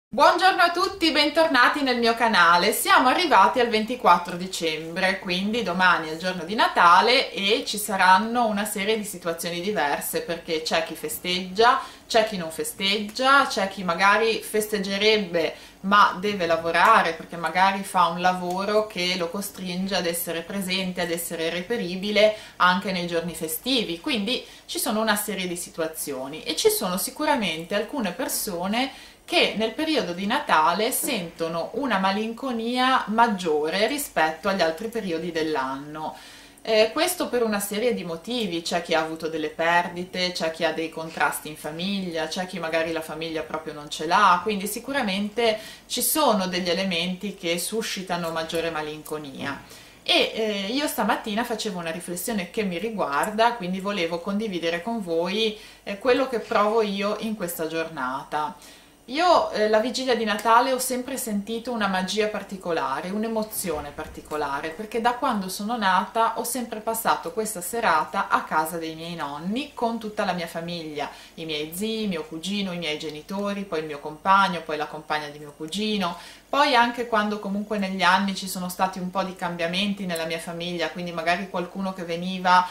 Buongiorno a tutti, bentornati nel mio canale. Siamo arrivati al 24 dicembre, quindi domani è il giorno di Natale e ci saranno una serie di situazioni diverse perché c'è chi festeggia, c'è chi non festeggia, c'è chi magari festeggerebbe ma deve lavorare perché magari fa un lavoro che lo costringe ad essere presente, ad essere reperibile anche nei giorni festivi. Quindi ci sono una serie di situazioni e ci sono sicuramente alcune persone che nel periodo di Natale sentono una malinconia maggiore rispetto agli altri periodi dell'anno. Questo per una serie di motivi: c'è chi ha avuto delle perdite, c'è chi ha dei contrasti in famiglia, c'è chi magari la famiglia proprio non ce l'ha, quindi sicuramente ci sono degli elementi che suscitano maggiore malinconia. Io stamattina facevo una riflessione che mi riguarda, quindi volevo condividere con voi quello che provo io in questa giornata. Io la vigilia di Natale ho sempre sentito una magia particolare, un'emozione particolare, perché da quando sono nata ho sempre passato questa serata a casa dei miei nonni con tutta la mia famiglia, i miei zii, mio cugino, i miei genitori, poi il mio compagno, poi la compagna di mio cugino. Poi anche quando comunque negli anni ci sono stati un po' di cambiamenti nella mia famiglia, quindi magari qualcuno che veniva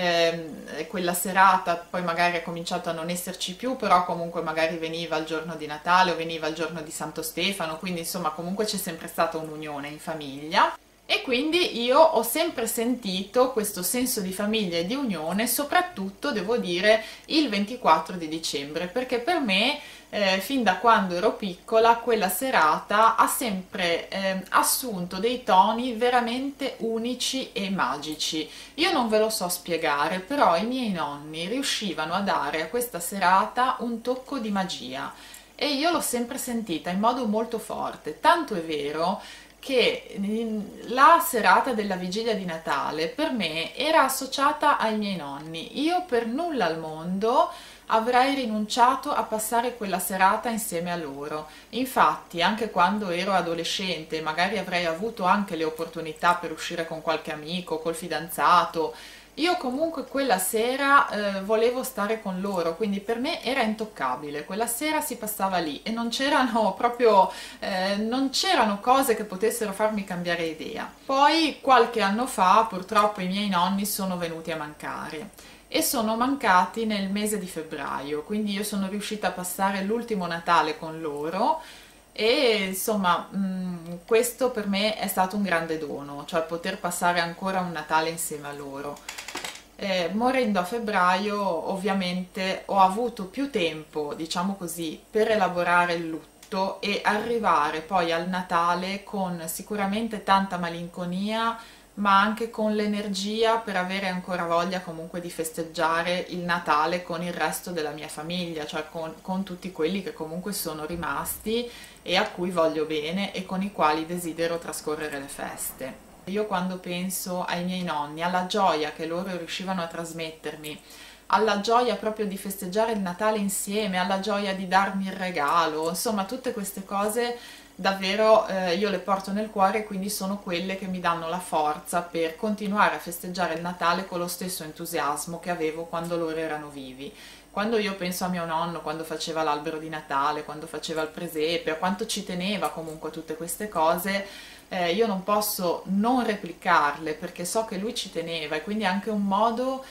quella serata, poi magari ha cominciato a non esserci più, però comunque magari veniva il giorno di Natale o veniva il giorno di Santo Stefano, quindi insomma comunque c'è sempre stata un'unione in famiglia. E quindi io ho sempre sentito questo senso di famiglia e di unione, soprattutto devo dire il 24 di dicembre, perché per me fin da quando ero piccola quella serata ha sempre assunto dei toni veramente unici e magici. Io non ve lo so spiegare, però i miei nonni riuscivano a dare a questa serata un tocco di magia e io l'ho sempre sentita in modo molto forte, tanto è vero che la serata della vigilia di Natale per me era associata ai miei nonni. Io per nulla al mondo avrei rinunciato a passare quella serata insieme a loro. Infatti, anche quando ero adolescente, magari avrei avuto anche le opportunità per uscire con qualche amico, col fidanzato, io comunque quella sera volevo stare con loro, quindi per me era intoccabile. Quella sera si passava lì e non c'erano proprio non c'erano cose che potessero farmi cambiare idea. Poi qualche anno fa purtroppo i miei nonni sono venuti a mancare e sono mancati nel mese di febbraio, quindi io sono riuscita a passare l'ultimo Natale con loro e insomma questo per me è stato un grande dono, cioè poter passare ancora un Natale insieme a loro. Morendo a febbraio ovviamente ho avuto più tempo, diciamo così, per elaborare il lutto e arrivare poi al Natale con sicuramente tanta malinconia, ma anche con l'energia per avere ancora voglia comunque di festeggiare il Natale con il resto della mia famiglia, cioè con tutti quelli che comunque sono rimasti e a cui voglio bene e con i quali desidero trascorrere le feste. Io quando penso ai miei nonni, alla gioia che loro riuscivano a trasmettermi, alla gioia proprio di festeggiare il Natale insieme, alla gioia di darmi il regalo, insomma tutte queste cose davvero io le porto nel cuore e quindi sono quelle che mi danno la forza per continuare a festeggiare il Natale con lo stesso entusiasmo che avevo quando loro erano vivi. Quando io penso a mio nonno, quando faceva l'albero di Natale, quando faceva il presepe, a quanto ci teneva comunque a tutte queste cose, io non posso non replicarle perché so che lui ci teneva e quindi è anche un modo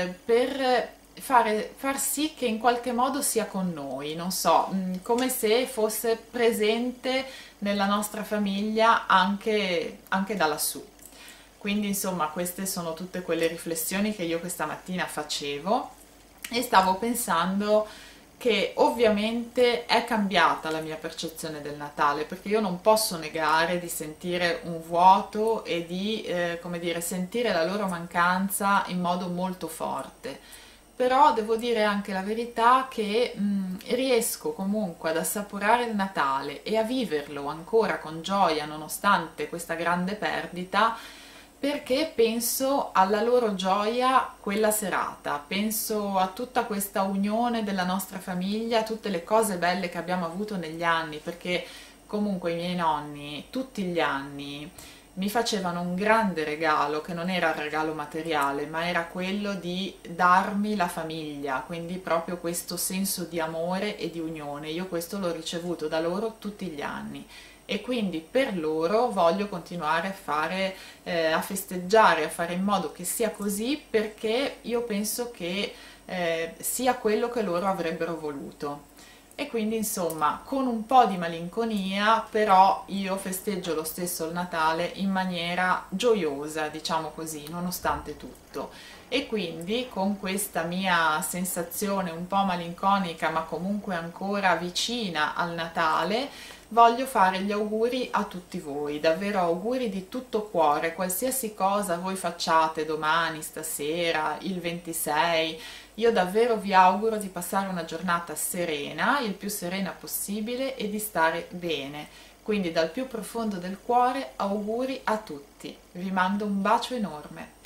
per far sì che in qualche modo sia con noi, non so, come se fosse presente nella nostra famiglia anche da lassù. Quindi insomma queste sono tutte quelle riflessioni che io questa mattina facevo e stavo pensando che ovviamente è cambiata la mia percezione del Natale, perché io non posso negare di sentire un vuoto e di, come dire, sentire la loro mancanza in modo molto forte. Però devo dire anche la verità che riesco comunque ad assaporare il Natale e a viverlo ancora con gioia nonostante questa grande perdita, perché penso alla loro gioia quella serata, penso a tutta questa unione della nostra famiglia, a tutte le cose belle che abbiamo avuto negli anni, perché comunque i miei nonni tutti gli anni mi facevano un grande regalo, che non era il regalo materiale, ma era quello di darmi la famiglia, quindi proprio questo senso di amore e di unione. Io questo l'ho ricevuto da loro tutti gli anni e quindi per loro voglio continuare a fare, a festeggiare, a fare in modo che sia così, perché io penso che sia quello che loro avrebbero voluto. E quindi insomma con un po' di malinconia, però io festeggio lo stesso il Natale in maniera gioiosa, diciamo così, nonostante tutto. E quindi con questa mia sensazione un po' malinconica ma comunque ancora vicina al Natale, voglio fare gli auguri a tutti voi, davvero auguri di tutto cuore, qualsiasi cosa voi facciate domani, stasera, il 26, io davvero vi auguro di passare una giornata serena, il più serena possibile e di stare bene. Quindi dal più profondo del cuore auguri a tutti. Vi mando un bacio enorme.